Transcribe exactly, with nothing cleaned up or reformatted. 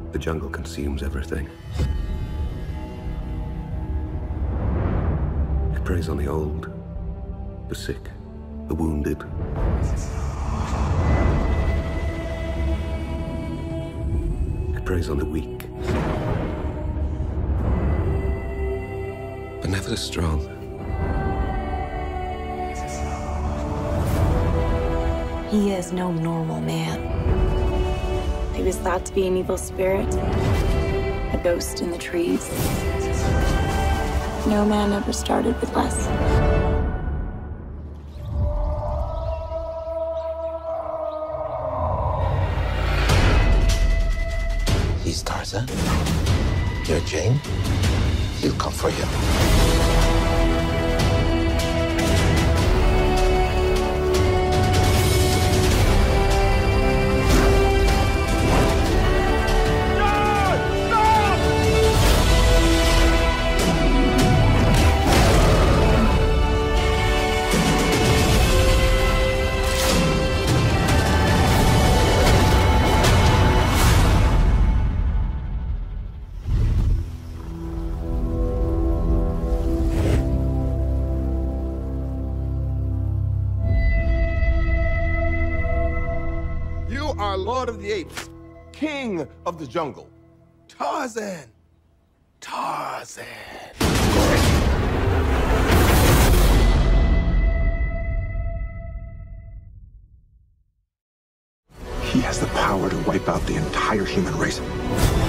The jungle consumes everything. It preys on the old, the sick, the wounded. It preys on the weak. But never the strong. He is no normal man. He was thought to be an evil spirit, a ghost in the trees. No man ever started with less. He's Tarzan. You're Jane. He'll come for you. Lord of the Apes, King of the Jungle, Tarzan, Tarzan. He has the power to wipe out the entire human race.